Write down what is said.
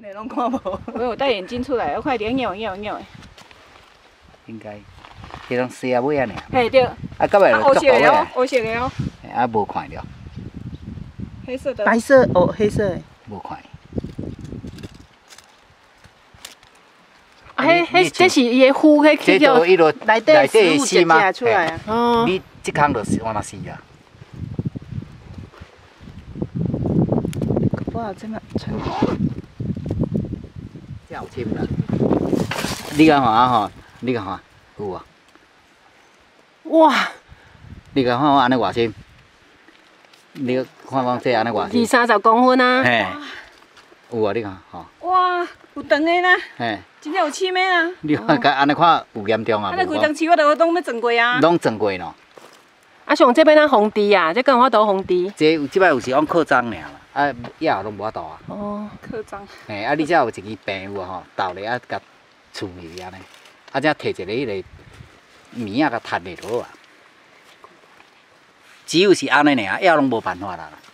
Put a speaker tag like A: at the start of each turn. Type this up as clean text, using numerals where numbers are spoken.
A: 你拢看无？
B: 我有戴眼镜出来，我快点扭的。
C: 应该，迄种蛇尾啊尔。
B: 嘿对。
C: 啊，到尾就
B: 黑色的哦，
C: 足大尾。
B: 黑色的哦。
C: 啊，无看着。
B: 黑色的。
A: 白色哦，黑色的。
C: 无看。
B: 啊，这是伊的肤，迄叫
A: 内底食物食出来啊。
C: 哦。你即空就是往那死啊。
A: 哇，真的成。
C: 真有深啦！你甲看啊吼，你甲看有啊？
B: 哇！
C: 你甲看我安尼偌深？你看讲这安尼偌深
B: ？20-30公分啊！
C: 嘿，有啊，你看吼。
B: 哇，有长的啦！
C: 嘿。
B: 真正有深的啦！
C: 你看，安尼看有严重啊？
B: 安尼规张树我都拢要撞过啊！
C: 拢撞过喏。
B: 啊，像这边咱红地啊，这跟法度红地。
C: 这有即摆有时往扩张尔啦，啊，以后拢无法度啊。
B: 哦，扩张。
C: 嘿，啊，你才有一支病有啊吼，倒咧啊，甲厝去安尼，啊，才摕一个迄个棉啊，甲摊下落啊。只有是安尼尔，以后拢无办法啦。